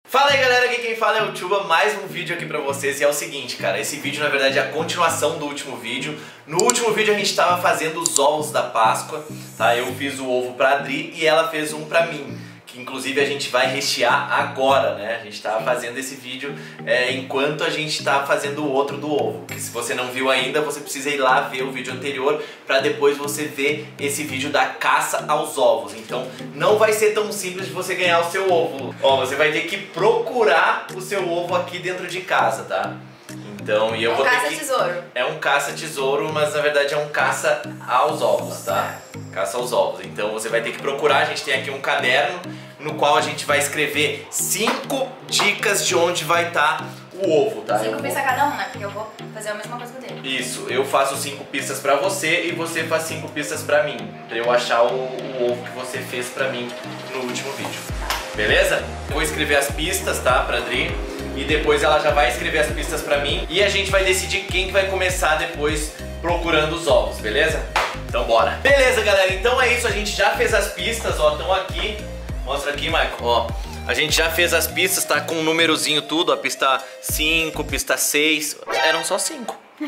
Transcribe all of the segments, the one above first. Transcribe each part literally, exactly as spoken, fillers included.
Fala aí galera, aqui quem fala é o Chuba, mais um vídeo aqui pra vocês. E é o seguinte, cara, esse vídeo na verdade é a continuação do último vídeo. No último vídeo a gente tava fazendo os ovos da Páscoa, tá? Eu fiz o ovo pra Adri e ela fez um pra mim, que inclusive a gente vai rechear agora, né? A gente tava fazendo esse vídeo é, enquanto a gente tava fazendo o outro do ovo. Que se você não viu ainda, você precisa ir lá ver o vídeo anterior pra depois você ver esse vídeo da caça aos ovos. Então não vai ser tão simples de você ganhar o seu ovo. Ó, você vai ter que procurar o seu ovo aqui dentro de casa, tá? Então, e eu um vou ter que... caça-tesouro. É um caça-tesouro, mas na verdade é um caça aos ovos, tá? Caça aos ovos. Então você vai ter que procurar, a gente tem aqui um caderno no qual a gente vai escrever cinco dicas de onde vai estar o ovo, tá? Cinco Eu pistas vou... cada um, né? Porque eu vou fazer a mesma coisa que o dele. Isso, eu faço cinco pistas pra você e você faz cinco pistas pra mim, pra eu achar o, o ovo que você fez pra mim no último vídeo. Beleza? Eu vou escrever as pistas, tá, pra Adri, e depois ela já vai escrever as pistas pra mim e a gente vai decidir quem que vai começar depois procurando os ovos, beleza? Então bora! Beleza, galera, então é isso, a gente já fez as pistas, ó, estão aqui. Mostra aqui, Michael, ó. A gente já fez as pistas, tá com um númerozinho tudo, a pista cinco, pista seis. Eram só cinco. O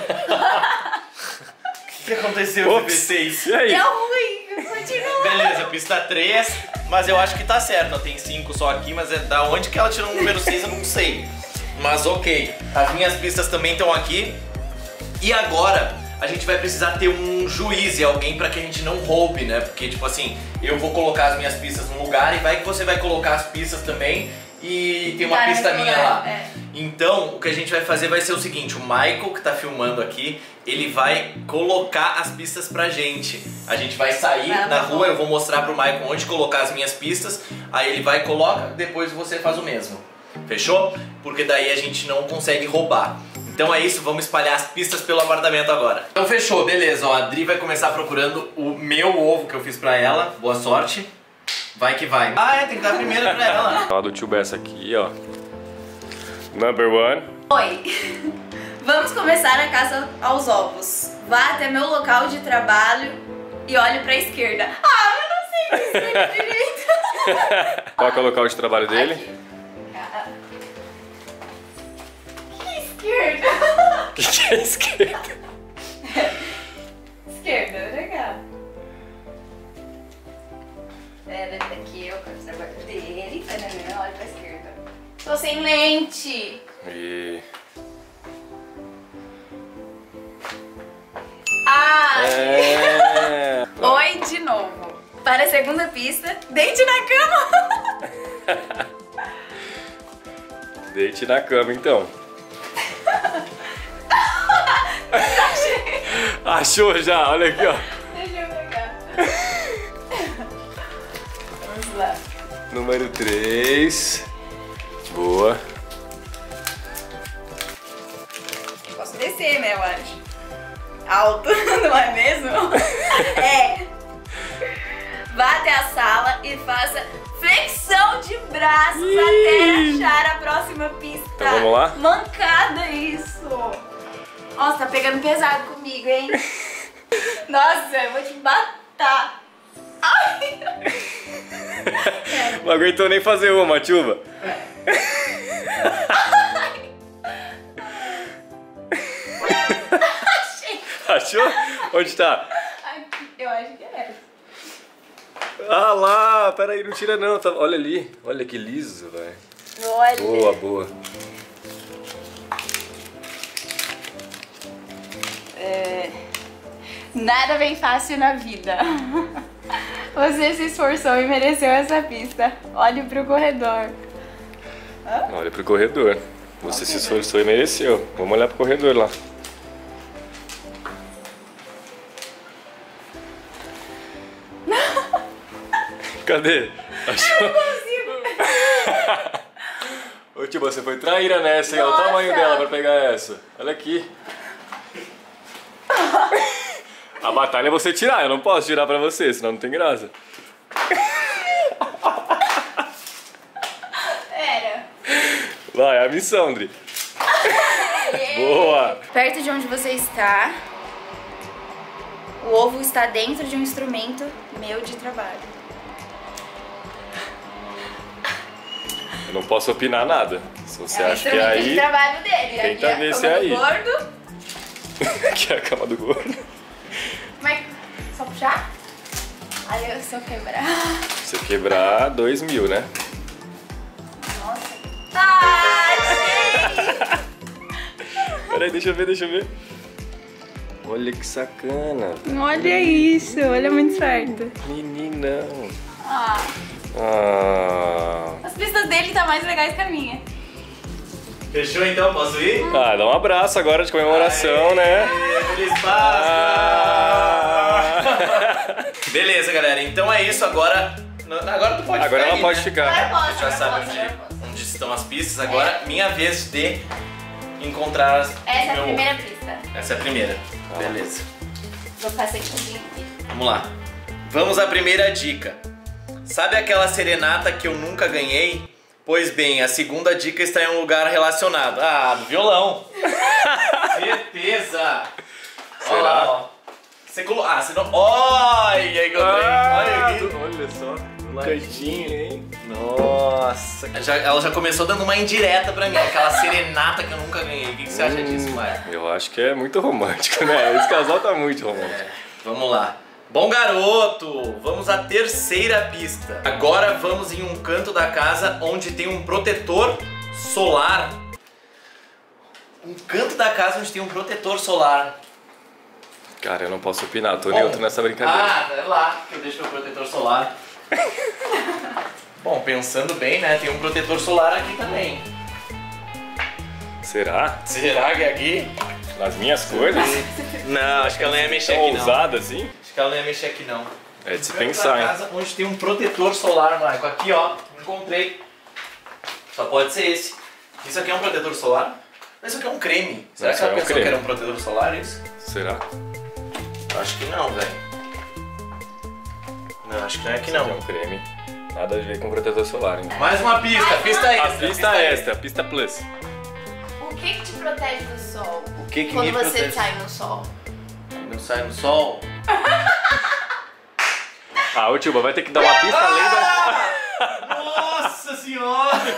que, que aconteceu? Ops, seis. E aí? Deu ruim, continua. Beleza, pista três, mas eu acho que tá certo, ó, tem cinco só aqui, mas é da onde que ela tirou o número seis eu não sei. Mas ok, as minhas pistas também estão aqui. E agora a gente vai precisar ter um juiz e alguém pra que a gente não roube, né? Porque tipo assim, eu vou colocar as minhas pistas num lugar e vai que você vai colocar as pistas também e tem uma Tá, pista nesse minha lugar, lá. é. Então, o que a gente vai fazer vai ser o seguinte, o Michael que tá filmando aqui, ele vai colocar as pistas pra gente. A gente vai sair Vai lá na pra rua, fora. eu vou mostrar pro Michael onde colocar as minhas pistas, aí ele vai e coloca, depois você faz o mesmo. Fechou? Porque daí a gente não consegue roubar. Então é isso, vamos espalhar as pistas pelo apartamento agora. Então fechou, beleza, ó, a Adri vai começar procurando o meu ovo que eu fiz pra ela. Boa sorte. Vai que vai. Ah, é, tem que dar primeiro pra ela. Ó, do Chuba essa aqui, ó. Number one. Oi. Vamos começar a caça aos ovos. Vá até meu local de trabalho e olhe pra esquerda. Ah, eu não sei que esquerda direito. Qual que é o local de trabalho dele? Aqui. Esquerda. O que, que é esquerda? Esquerda, legal. Pera, aqui eu quero o trabalho dele. Olha pra esquerda. Tô sem lente. E... Ah! É... Oi, de novo. Para a segunda pista, deite na cama. Deite na cama, então. Achou já, olha aqui, ó. Deixa eu pegar. Vamos lá. Número três. Boa. Posso descer, né, eu acho. Alto, não é mesmo? É. Vá até a sala e faça flexão de braços Ih. até achar a próxima pista. Então vamos lá? Mancada isso. Nossa, tá pegando pesado comigo, hein? Nossa, eu vou te matar. Ai. Não aguentou nem fazer uma, Chuba. Achei. Achou? Onde tá? Aqui, eu acho que é. Ah lá, peraí, não tira não. Tá... Olha ali, olha que liso, velho. Olha. Boa, boa. É... Nada vem fácil na vida. Você se esforçou e mereceu essa pista. Olhe pro corredor. Hã? Olha pro corredor. Você se esforçou e mereceu. Vamos olhar pro corredor lá. Cadê? Achou? Eu consigo. Ô tio, você foi traíra nessa, hein? Olha o Nossa. tamanho dela pra pegar essa. Olha aqui. A batalha é você tirar, eu não posso tirar pra você, senão não tem graça. Pera. Vai, é a missão, Andri. Boa! Perto de onde você está, o ovo está dentro de um instrumento meu de trabalho. Eu não posso opinar nada. Se você É o acha que é instrumento de aí, trabalho dele. tenta Aqui é a ver se cama é do aí. gordo. que é a cama do gordo. Como é que... Só puxar? Aí eu só quebrar. Se você quebrar, dois mil, né? Nossa. Ai, gente! Peraí, deixa eu ver, deixa eu ver. Olha que sacana. Olha isso, olha muito certo. Meninão. Ah, Ah, as pistas dele tá mais legais que a minha. Fechou então? Posso ir? ah dá um abraço agora de comemoração, Aê, né? Feliz Páscoa! Ah. Beleza, galera. Então é isso. Agora, agora tu pode Agora ficar ela aí, pode né? ficar. Agora eu posso, Já agora sabe eu posso, agora eu posso. onde, onde estão as pistas. Agora, minha vez de encontrar Essa é a meu- primeira pista. Essa é a primeira. Ah. Beleza. Vou ficar sentadinho. Vamos lá. Vamos à primeira dica. Sabe aquela serenata que eu nunca ganhei? Pois bem, a segunda dica está em um lugar relacionado. Ah, do violão. Certeza. Será? Olha lá, ó. Você colo... Ah, você não... Olha, encontrei. Olha aqui. olha só. Do cantinho, hein? Nossa. Já, ela já começou dando uma indireta pra mim. Aquela serenata que eu nunca ganhei. O que, que você acha disso, Maia? Eu acho que é muito romântico, né? Esse casal tá muito romântico. É, vamos lá. Bom garoto, vamos à terceira pista. Agora vamos em um canto da casa onde tem um protetor solar. Um canto da casa onde tem um protetor solar. Cara, eu não posso opinar, tô Bom, neutro nessa brincadeira. Ah, é lá que eu deixo meu protetor solar. Bom, pensando bem, né? Tem um protetor solar aqui também. Será? Será que é aqui? Nas minhas coisas? Não, acho que ela não ia mexer Tão aqui não. ousada assim? Acho que ela não ia mexer aqui não. É de se Um canto pensar, da hein? casa onde tem um protetor solar, Marco. Aqui, ó, encontrei. Só pode ser esse. Isso aqui é um protetor solar? Isso aqui é um creme. Será Isso que ela é um pensou creme. que era um protetor solar, isso? Será? Acho que não, velho. Não, acho que não é aqui Isso aqui não. é um creme. Nada a ver com protetor solar, hein? Mais uma pista, pista A extra. pista extra, a pista plus. O que que te protege do sol? O que que Quando me você protege? sai no sol? Não sai no sol? Ah, ô Tilba, vai ter que dar uma pista além da... Nossa senhora!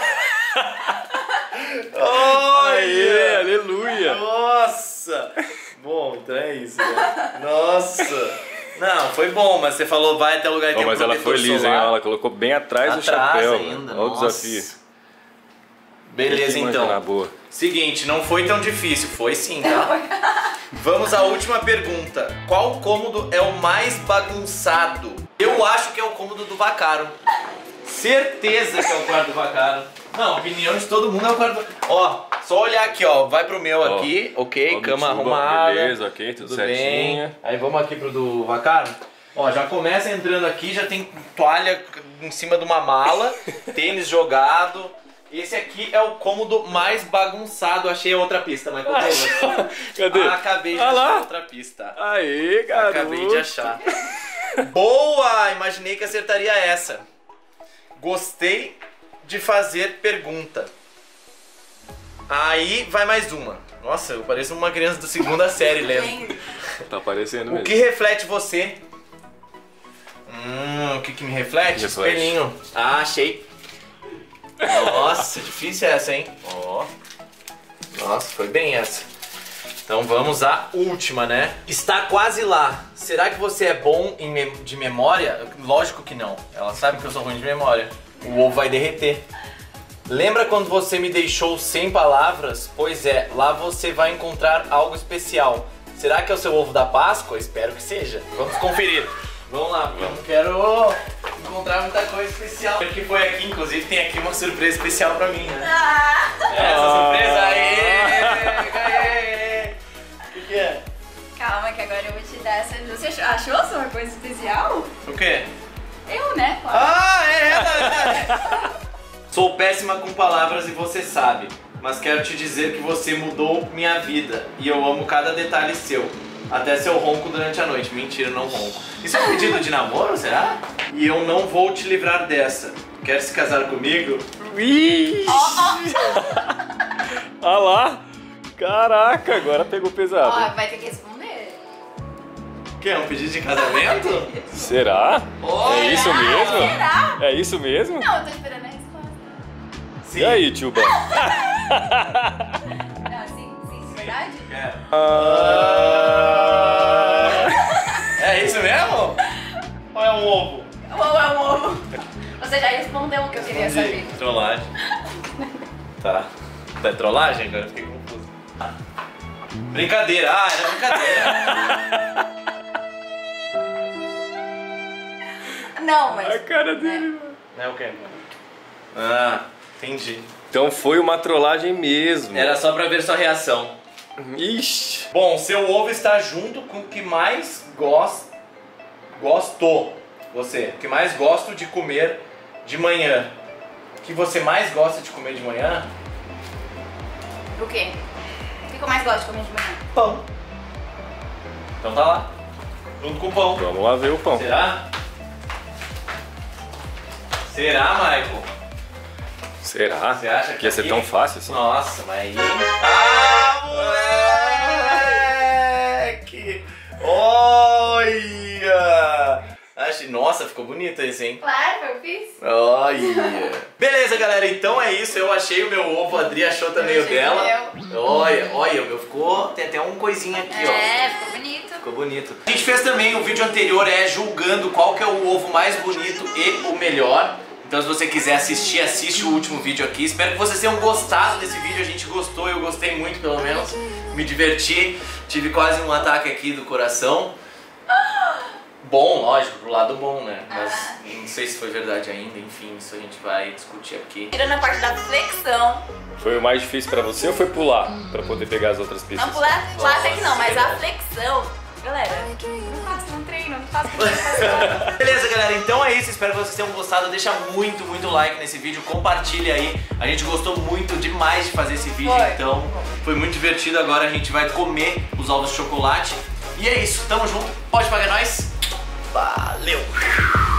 Aê, aleluia! Nossa! Bom, então é isso, né? Nossa! Não, foi bom, mas você falou vai até o lugar que Oh, tem um mas ela protetor foi lisa, hein? solar. Ela colocou bem atrás, do Atrás chapéu. ainda, Olha o nossa. desafio. Beleza, Tem que então. imaginar, boa. Seguinte, não foi tão difícil, foi sim, tá? Vamos à última pergunta. Qual cômodo é o mais bagunçado? Eu acho que é o cômodo do Vacaro. Certeza que é o quarto do Vacaro. Não, opinião de todo mundo é o quarto do... Ó, só olhar aqui, ó. Vai pro meu Ó, aqui, ok? ó, do Cama Tilba, arrumada. beleza, ok, tudo bem. certinho. Aí vamos aqui pro do Vacaro. Ó, já começa entrando aqui, já tem toalha em cima de uma mala, tênis jogado. Esse aqui é o cômodo mais bagunçado. Achei a outra pista, Michael Douglas. Cadê? Ah, acabei de Ah achar lá. outra pista. Aê, garoto! Acabei de achar. Boa! Imaginei que acertaria essa. Gostei de fazer pergunta. Aí vai mais uma. Nossa, eu pareço uma criança da segunda série lendo. Tá aparecendo O mesmo. que reflete você? Hum, o que, que me reflete? Reflete. Espelhinho. Ah, achei. Nossa, difícil essa, hein? Ó. Nossa, foi bem essa. Então vamos à última, né? Está quase lá. Será que você é bom em mem- de memória? Lógico que não. Ela sabe que eu sou ruim de memória. O ovo vai derreter. Lembra quando você me deixou sem palavras? Pois é, lá você vai encontrar algo especial. Será que é o seu ovo da Páscoa? Espero que seja. Vamos conferir. Vamos lá, porque eu não quero encontrar muita coisa especial. O que foi aqui, inclusive, tem aqui uma surpresa especial pra mim, né? Ah! Essa Ah. surpresa aí! Ganhei! O que, que é? Calma que agora eu vou te dar essa. Você achou, achou essa uma coisa especial? O quê? Eu, né? Claro. Ah, é, é, é. Sou péssima com palavras e você sabe, mas quero te dizer que você mudou minha vida e eu amo cada detalhe seu. Até seu ronco durante a noite. Mentira, não ronco. Isso é um pedido de namoro, será? E eu não vou te livrar dessa. Quer se casar comigo? Ih! Olha lá! Caraca, agora pegou pesado. Ó, vai ter que responder. Que é um pedido de casamento? Será? Olha! É isso mesmo? Será? É isso mesmo? Não, eu tô esperando a resposta. Sim. E aí, Tchuba? Não, sim, sim, de verdade? É. Ah... É isso mesmo? Ou é um ovo? Ou é um ovo? Você já respondeu o que eu queria saber. Trollagem. Tá. Tá é trollagem? Agora eu fiquei confuso. Brincadeira. Ah, era brincadeira. Não, mas... A cara dele. É o quê? Ah, entendi. Então foi uma trollagem mesmo. Era só pra ver sua reação. Ixi. Bom, seu ovo está junto com o que mais gost... gostou. Você, o que mais gosto de comer de manhã. O que você mais gosta de comer de manhã? O quê? O que eu mais gosto de comer de manhã? Pão. Então tá lá. Junto com o pão. Vamos lá ver o pão. Será? Será, Michael? Será? Você acha que que ia ser aqui? tão fácil assim? Nossa, mas aí... Ah, moleque! Olha! Acho... Nossa, ficou bonito esse, hein? Claro, eu fiz. Olha! Beleza, galera, então é isso. Eu achei o meu ovo, a Adri achou também Eu o achei dela. o Olha, olha, o meu ficou... Tem até um coisinho aqui, ó. É, ficou bonito. Ficou bonito. A gente fez também, o vídeo anterior é julgando qual que é o ovo mais bonito e o melhor. Então se você quiser assistir, assiste o último vídeo aqui. Espero que vocês tenham gostado desse vídeo. A gente gostou, eu gostei muito pelo menos. Me diverti, tive quase um ataque aqui do coração. Bom, lógico, pro lado bom, né? Mas Ah. não sei se foi verdade ainda, enfim, isso a gente vai discutir aqui. Tirando a parte da flexão. Foi o mais difícil pra você ou foi pular? Pra poder pegar as outras pistas? Não, pular, pular até que não, mas a flexão. Galera, não faço, não treino, não faço, não faço. Beleza, galera, então é isso, espero que vocês tenham gostado. Deixa muito, muito like nesse vídeo, compartilha aí. A gente gostou muito demais de fazer esse vídeo, Foi. então foi muito divertido. Agora a gente vai comer os ovos de chocolate. E é isso, tamo junto, pode pagar nós. Valeu!